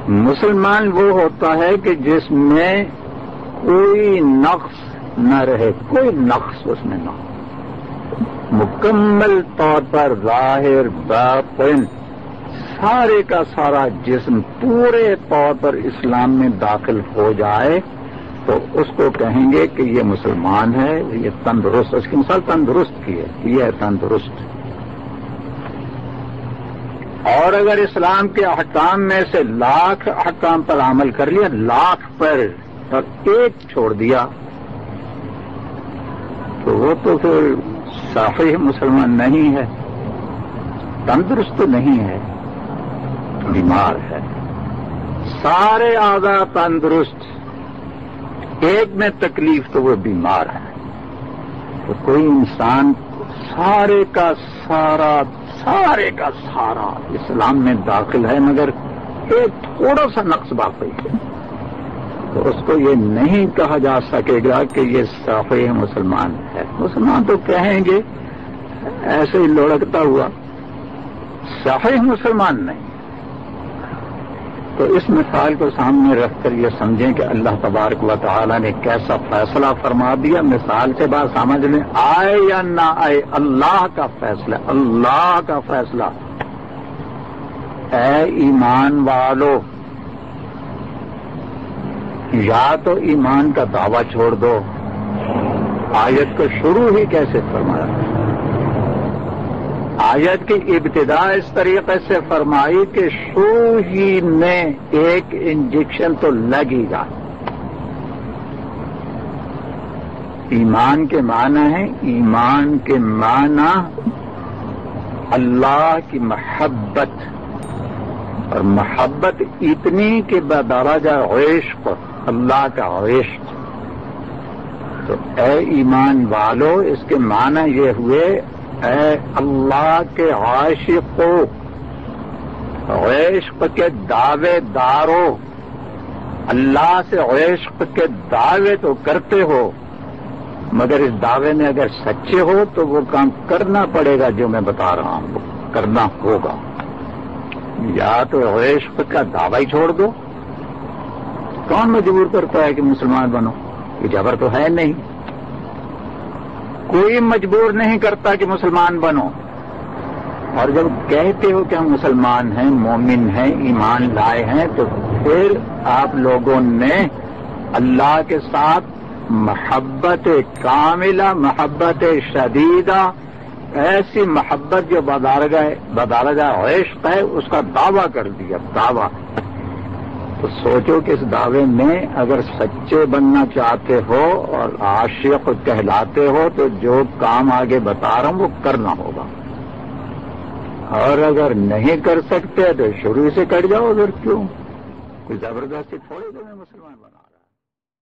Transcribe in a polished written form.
مسلمان وہ ہوتا ہے کہ جس میں کوئی نقص نہ رہے، کوئی نقص اس میں نہ ہو، مکمل طور پر ظاہر باطن سارے کا سارا جسم پورے طور پر اسلام میں داخل ہو جائے تو اس کو کہیں گے کہ یہ مسلمان ہے، یہ تندرست، اس کی مثال تندرست کی ہے، یہ ہے تندرست۔ اور اگر اسلام کے احکام میں سے لاکھ احکام پر عمل کر لیا، لاکھ پر اور ایک چھوڑ دیا تو وہ تو پھر صحیح مسلمان نہیں ہے، تندرست نہیں ہے، بیمار ہے۔ سارے اعضاء تندرست، ایک میں تکلیف تو وہ بیمار ہے۔ تو کوئی انسان سارے کا سارا اسلام میں داخل ہے مگر ایک تھوڑا سا نقص باقی ہے، تو اس کو یہ نہیں کہا جا سکے گا کہ یہ صحیح مسلمان ہے۔ مسلمان تو کہیں گے ایسے ہی لڑکتا ہوا، صحیح مسلمان نہیں۔ تو اس مثال کو سامنے رکھ کر یہ سمجھیں کہ اللہ تبارک و تعالی نے کیسا فیصلہ فرما دیا۔ مثال سے بات سمجھ میں آئے یا نہ آئے، اللہ کا فیصلہ، اللہ کا فیصلہ۔ اے ایمان والو، یا تو ایمان کا دعویٰ چھوڑ دو۔ آیت کو شروع ہی کیسے فرمایا؟ آیت کی ابتدا اس طریقے سے فرمائی کہ شروع ہی میں ایک انجیکشن تو لگے گا۔ ایمان کے معنی ہے، ایمان کے معنی اللہ کی محبت، اور محبت اتنی کہ بدرجہ عشق، اللہ کا عشق۔ تو اے ایمان والو، اس کے معنی یہ ہوئے اے اللہ کے عاشقو، عشق کے دعوے دارو، اللہ سے عشق کے دعوے تو کرتے ہو مگر اس دعوے میں اگر سچے ہو تو وہ کام کرنا پڑے گا جو میں بتا رہا ہوں، کرنا ہوگا۔ یا تو عشق کا دعویٰ ہی چھوڑ دو۔ کون مجبور کرتا ہے کہ مسلمان بنو؟ یہ جبر تو ہے نہیں، کوئی مجبور نہیں کرتا کہ مسلمان بنو۔ اور جب کہتے ہو کہ ہم مسلمان ہیں، مومن ہیں، ایمان لائے ہیں، تو پھر آپ لوگوں نے اللہ کے ساتھ محبت کاملہ، محبت شدیدہ، ایسی محبت جو بدرجہ عشق ہے، اس کا دعویٰ کر دیا، دعویٰ۔ تو سوچو کہ اس دعوے میں اگر سچے بننا چاہتے ہو اور عاشق کہلاتے ہو تو جو کام آگے بتا رہا ہوں وہ کرنا ہوگا، اور اگر نہیں کر سکتے تو شروع سے کٹ جاؤ۔ اگر کیوں کوئی زبردستی تھوڑی تمہیں مسلمان بنا۔